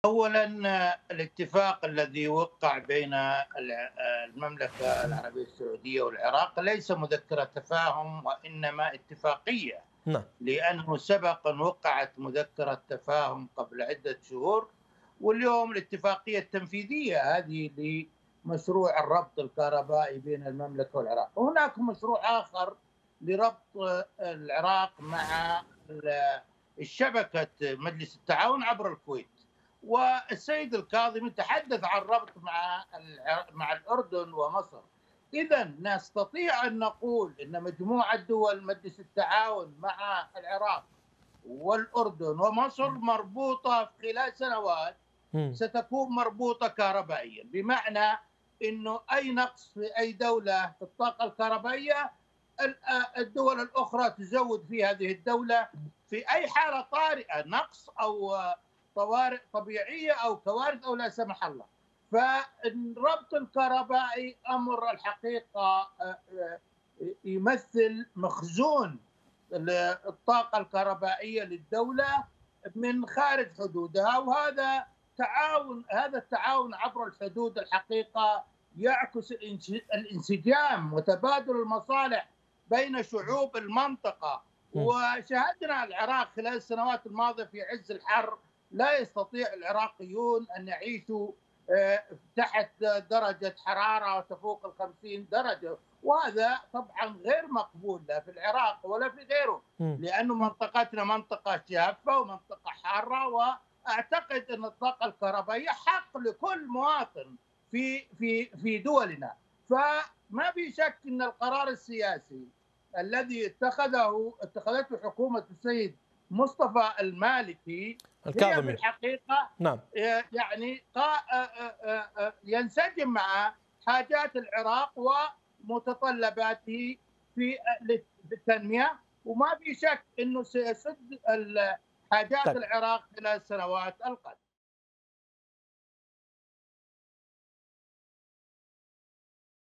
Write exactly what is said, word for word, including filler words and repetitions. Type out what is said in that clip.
أولًا الاتفاق الذي وُقع بين الع المملكة العربية السعودية والعراق ليس مذكرة تفاهم وإنما اتفاقية، نعم. لأنه سبق أن وقعت مذكرة تفاهم قبل عدة شهور، واليوم الاتفاقية التنفيذية هذه لمشروع الربط الكهربائي بين المملكة والعراق. وهناك مشروع آخر لربط العراق مع ال الشبكة مجلس التعاون عبر الكويت. والسيد الكاظمي تحدث عن الربط مع الع- مع الاردن ومصر. اذا نستطيع ان نقول ان مجموعه دول مجلس التعاون مع العراق والاردن ومصر مربوطه في خلال سنوات، مم. ستكون مربوطه كهربائيا، بمعنى انه اي نقص في اي دوله في الطاقه الكهربائيه الدول الاخرى تزود في هذه الدوله في اي حاله طارئه، نقص او طوارئ طبيعيه او كوارث او لا سمح الله. فالربط الكهربائي امر الحقيقه يمثل مخزون الطاقه الكهربائيه للدوله من خارج حدودها، وهذا تعاون هذا التعاون عبر الحدود الحقيقه يعكس الانسجام وتبادل المصالح بين شعوب المنطقه. مم. وشاهدنا العراق خلال السنوات الماضيه في عز الحر، لا يستطيع العراقيون ان يعيشوا تحت درجه حراره تفوق الخمسين درجه، وهذا طبعا غير مقبول لا في العراق ولا في غيره، مم. لأن منطقتنا منطقة جافة ومنطقة حارة. وأعتقد أن الطاقة الكهربائية حق لكل مواطن في في في دولنا. فما في شك أن القرار السياسي الذي اتخذه اتخذته حكومة السيد مصطفى المالكي هي في الكاظمي. الحقيقة نعم. يعني ينسجم مع حاجات العراق ومتطلباته في التنمية، وما في شك انه سيسد حاجات طيب. العراق خلال السنوات القادمة.